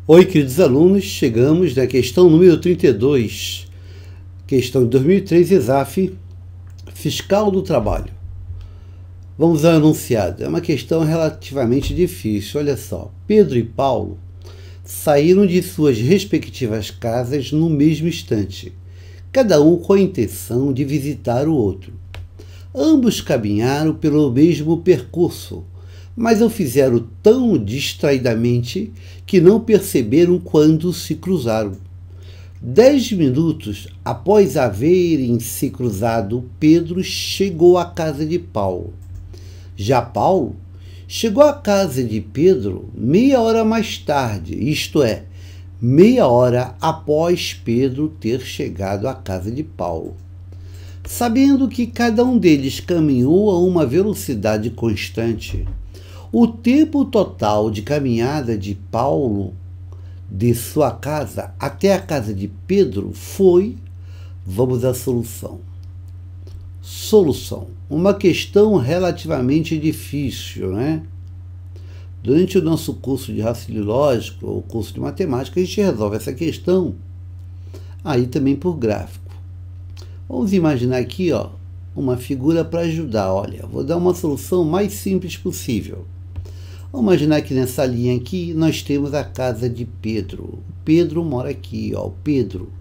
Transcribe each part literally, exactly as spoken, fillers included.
Oi, queridos alunos, chegamos na questão número trinta e dois, questão de dois mil e três, ESAF, Fiscal do Trabalho. Vamos ao enunciado. É uma questão relativamente difícil, olha só. Pedro e Paulo saíram de suas respectivas casas no mesmo instante, cada um com a intenção de visitar o outro. Ambos caminharam pelo mesmo percurso, mas o fizeram tão distraidamente que não perceberam quando se cruzaram. Dez minutos após haverem se cruzado, Pedro chegou à casa de Paulo. Já Paulo chegou à casa de Pedro meia hora mais tarde, isto é, meia hora após Pedro ter chegado à casa de Paulo. Sabendo que cada um deles caminhou a uma velocidade constante, o tempo total de caminhada de Paulo de sua casa até a casa de Pedro foi, vamos à solução. Solução. Uma questão relativamente difícil, né? Durante o nosso curso de raciocínio lógico, ou curso de matemática, a gente resolve essa questão aí também por gráfico. Vamos imaginar aqui, ó, uma figura para ajudar. Olha, vou dar uma solução mais simples possível. Vamos imaginar que nessa linha aqui nós temos a casa de Pedro. O Pedro mora aqui, ó, o Pedro.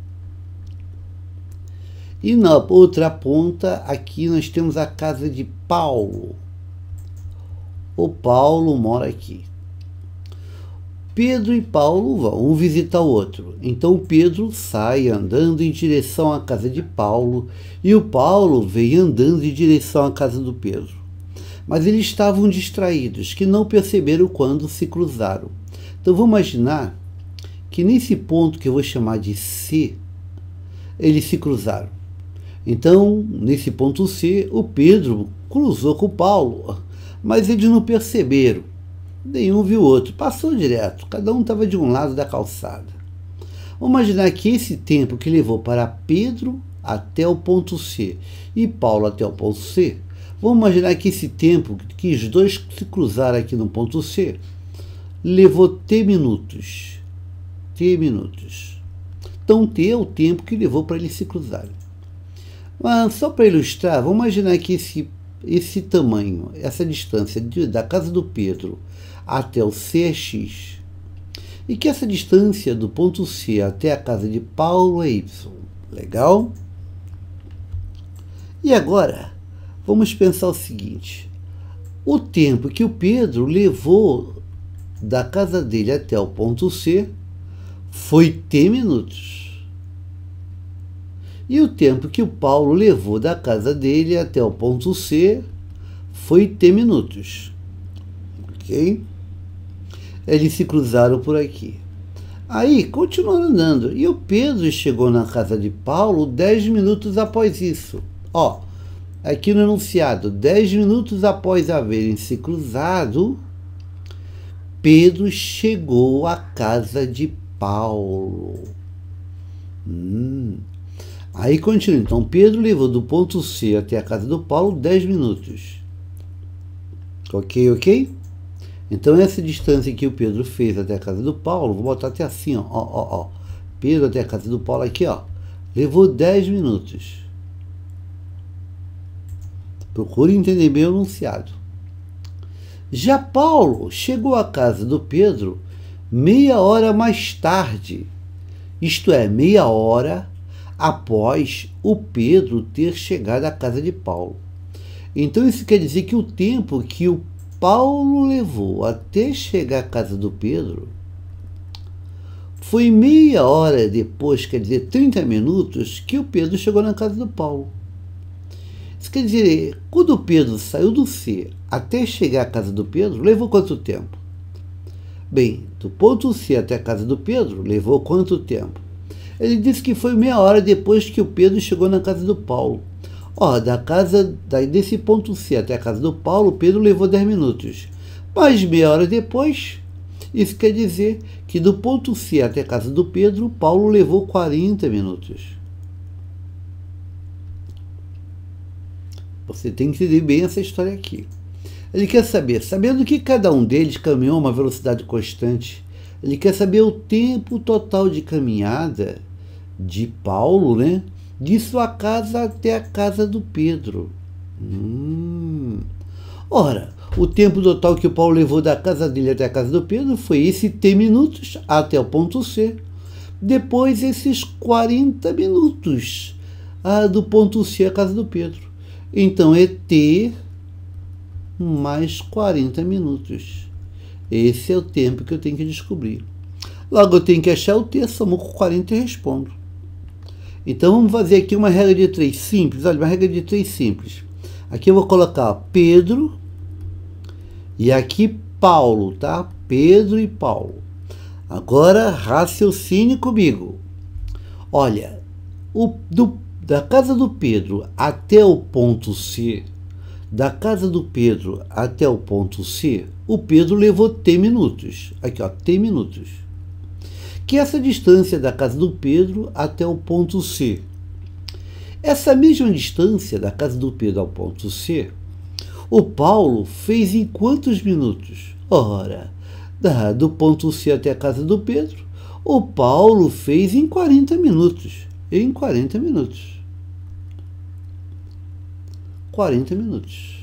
E na outra ponta aqui nós temos a casa de Paulo. O Paulo mora aqui. Pedro e Paulo vão um visitar o outro. Então Pedro sai andando em direção à casa de Paulo e o Paulo vem andando em direção à casa do Pedro. Mas eles estavam distraídos, que não perceberam quando se cruzaram. Então vamos imaginar que nesse ponto que eu vou chamar de C, eles se cruzaram. Então, nesse ponto C, o Pedro cruzou com o Paulo, mas eles não perceberam. Nenhum viu o outro, passou direto, cada um estava de um lado da calçada. Vamos imaginar que esse tempo que levou para Pedro até o ponto C e Paulo até o ponto C, vamos imaginar que esse tempo que os dois se cruzaram aqui no ponto C levou T minutos. T minutos. Então T é o tempo que levou para eles se cruzarem. Mas só para ilustrar, vamos imaginar que esse, esse tamanho, essa distância de, da casa do Pedro até o C é X. E que essa distância do ponto C até a casa de Paulo é Y. Legal? E agora, vamos pensar o seguinte. O tempo que o Pedro levou da casa dele até o ponto C foi T minutos. E o tempo que o Paulo levou da casa dele até o ponto C foi T minutos. Ok? Eles se cruzaram por aqui. Aí, continuaram andando. E o Pedro chegou na casa de Paulo dez minutos após isso. Ó, aqui no enunciado, dez minutos após haverem se cruzado, Pedro chegou à casa de Paulo. Hum. Aí continua. Então, Pedro levou do ponto C até a casa do Paulo dez minutos. Ok, ok? Então, essa distância que o Pedro fez até a casa do Paulo, vou botar até assim, ó, ó, ó, ó. Pedro até a casa do Paulo aqui, ó, levou dez minutos. Procure entender bem o enunciado. Já Paulo chegou à casa do Pedro meia hora mais tarde, isto é, meia hora após o Pedro ter chegado à casa de Paulo. Então isso quer dizer que o tempo que o Paulo levou até chegar à casa do Pedro foi meia hora depois, quer dizer, trinta minutos, que o Pedro chegou na casa do Paulo. Isso quer dizer, quando o Pedro saiu do C até chegar à casa do Pedro, levou quanto tempo? Bem, do ponto C até a casa do Pedro, levou quanto tempo? Ele disse que foi meia hora depois que o Pedro chegou na casa do Paulo. Ó, da casa, daí desse ponto C até a casa do Paulo, o Pedro levou dez minutos. Mas meia hora depois, isso quer dizer que do ponto C até a casa do Pedro, o Paulo levou quarenta minutos. Você tem que entender bem essa história aqui. Ele quer saber, sabendo que cada um deles caminhou a uma velocidade constante, Ele quer saber o tempo total de caminhada de Paulo, né? De sua casa até a casa do Pedro. Hum. Ora, o tempo total que o Paulo levou da casa dele até a casa do Pedro foi esse T minutos até o ponto C. Depois esses quarenta minutos ah, do ponto C à casa do Pedro. Então é T mais quarenta minutos. Esse é o tempo que eu tenho que descobrir. Logo eu tenho que achar o T, somo com quarenta e respondo. Então vamos fazer aqui uma regra de três simples. Olha, uma regra de três simples. Aqui eu vou colocar Pedro e aqui Paulo, tá? Pedro e Paulo. Agora raciocine comigo. Olha, o, do, da casa do Pedro até o ponto C, da casa do Pedro até o ponto C, o Pedro levou T minutos. Aqui, ó, T minutos. Que é essa distância da casa do Pedro até o ponto C. Essa mesma distância da casa do Pedro ao ponto C, o Paulo fez em quantos minutos? Ora, da, do ponto C até a casa do Pedro, o Paulo fez em quarenta minutos. Em quarenta minutos. quarenta minutos.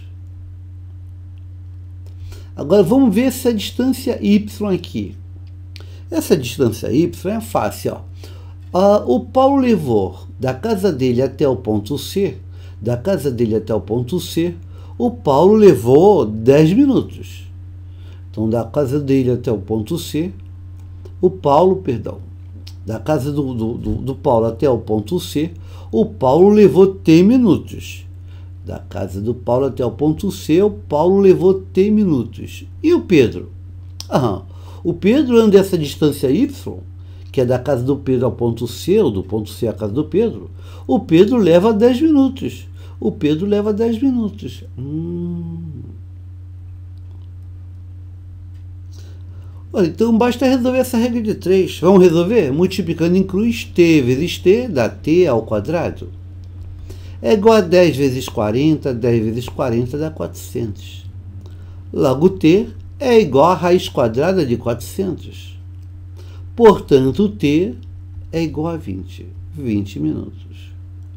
Agora vamos ver essa distância Y aqui. Essa distância Y é fácil, ó. Uh, o Paulo levou da casa dele até o ponto C, da casa dele até o ponto C, o Paulo levou dez minutos. Então, da casa dele até o ponto C, o Paulo, perdão, da casa do, do, do, do Paulo até o ponto C, o Paulo levou T minutos. Da casa do Paulo até o ponto C, o Paulo levou T minutos. E o Pedro? Ah, o Pedro anda essa distância Y, que é da casa do Pedro ao ponto C, ou do ponto C à casa do Pedro, o Pedro leva dez minutos. O Pedro leva dez minutos. Hum. Olha, então basta resolver essa regra de três. Vamos resolver? Multiplicando em cruz, T vezes T dá T ao quadrado. É igual a dez vezes quarenta, dez vezes quarenta dá quatrocentos. Logo, T é igual a raiz quadrada de quatrocentos. Portanto, T é igual a vinte. vinte minutos.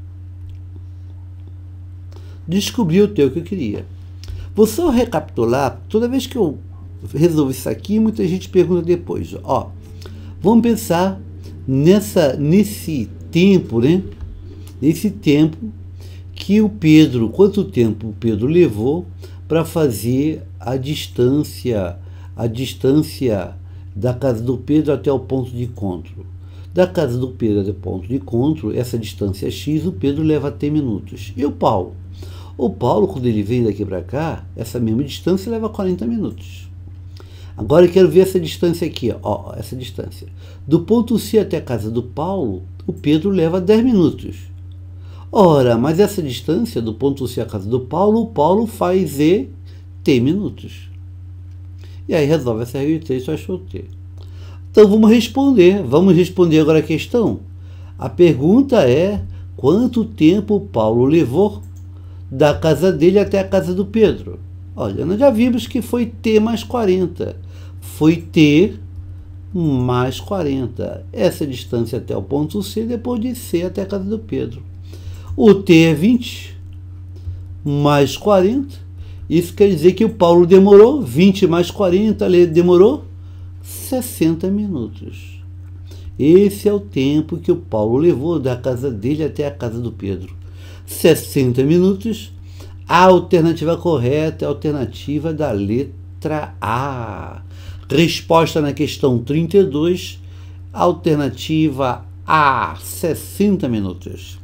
Descobri o teu que eu queria. Vou só recapitular. Toda vez que eu resolvo isso aqui, muita gente pergunta depois. Ó, vamos pensar nessa, nesse tempo, né? Nesse tempo que o Pedro, quanto tempo o Pedro levou para fazer a distância, a distância da casa do Pedro até o ponto de encontro. Da casa do Pedro até o ponto de encontro, essa distância X, o Pedro leva T minutos. E o Paulo? O Paulo, quando ele vem daqui para cá, essa mesma distância leva quarenta minutos. Agora eu quero ver essa distância aqui, ó, essa distância. Do ponto C até a casa do Paulo, o Pedro leva dez minutos. Ora, mas essa distância do ponto C à casa do Paulo, o Paulo faz E T minutos. E aí resolve essa regra de três, só achou T. Então vamos responder. Vamos responder agora a questão. A pergunta é: quanto tempo o Paulo levou da casa dele até a casa do Pedro? Olha, nós já vimos que foi T mais quarenta. Foi T mais quarenta. Essa distância até o ponto C, depois de C até a casa do Pedro. O T é vinte mais quarenta. Isso quer dizer que o Paulo demorou, vinte mais quarenta, ele demorou sessenta minutos. Esse é o tempo que o Paulo levou da casa dele até a casa do Pedro. sessenta minutos. A alternativa correta é a alternativa da letra A. Resposta na questão trinta e dois, alternativa A, sessenta minutos.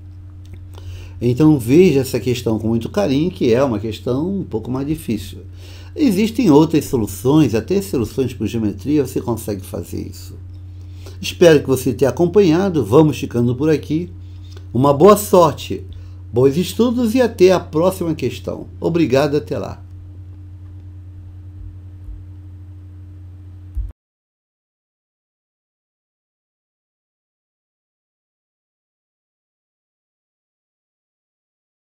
Então veja essa questão com muito carinho, que é uma questão um pouco mais difícil. Existem outras soluções, até soluções por geometria, você consegue fazer isso. Espero que você tenha acompanhado, vamos ficando por aqui. Uma boa sorte, bons estudos e até a próxima questão. Obrigado, até lá.